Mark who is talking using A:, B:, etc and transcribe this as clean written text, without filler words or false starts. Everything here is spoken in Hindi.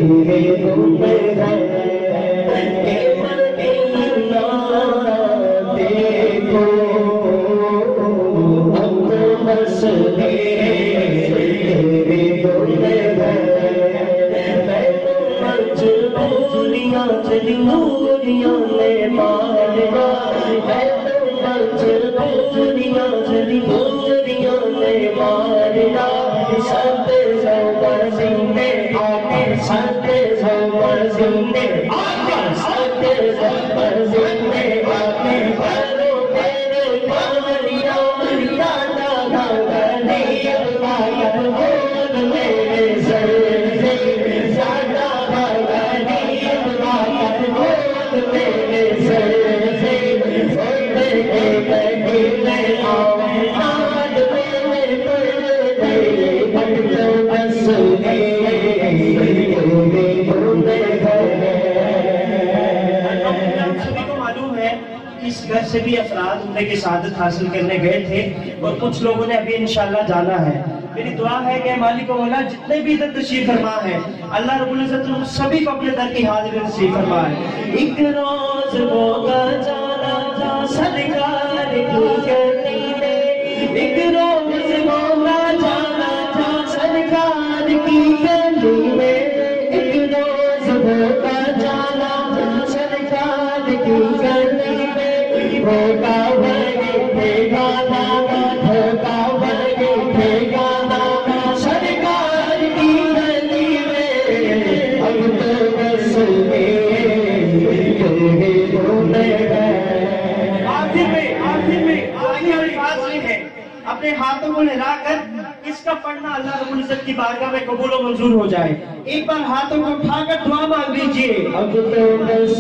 A: से भी अफराद उम्रे की शहादत हासिल करने गए थे और कुछ लोगों ने अभी इंशाल्लाह जाना है। मेरी दुआ है कि मालिक मौला जितने भी इधर तशरीफ फरमा है अल्लाह रब्बुल इज्जत सभी को अपने दर की हाजिरी नसीब फरमाए। एक रोज होगा जाना जा सरकार की गली में, एक रोज होगा जाना जा सरकार की गली में, एक रोज होगा जाना जा सरकार की गली में, होगा वर्गे गाना, होगा वर्गे गाना सरकार की गली में, अब तो बस आखिर में आगे अल्फाज है, अपने हाथों को लहराकर इसका पढ़ना अल्लाह रब्बुल इज्जत की बारगाह में कबूल और मंजूर हो जाए। एक बार हाथों को उठाकर दुआ मांग लीजिए। अब तो बस